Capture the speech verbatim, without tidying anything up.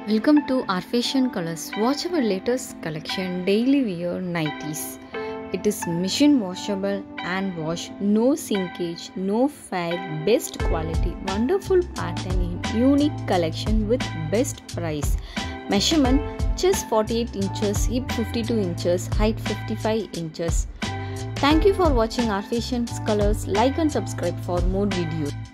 Welcome to our fashion colors. Watch our latest collection, daily wear nighties. It is machine washable and wash, no sinkage, no fade, best quality, wonderful pattern, unique collection with best price. Measurement chest forty-eight inches, hip fifty-two inches, height fifty-five inches. Thank you for watching our fashion colors. Like and subscribe for more videos.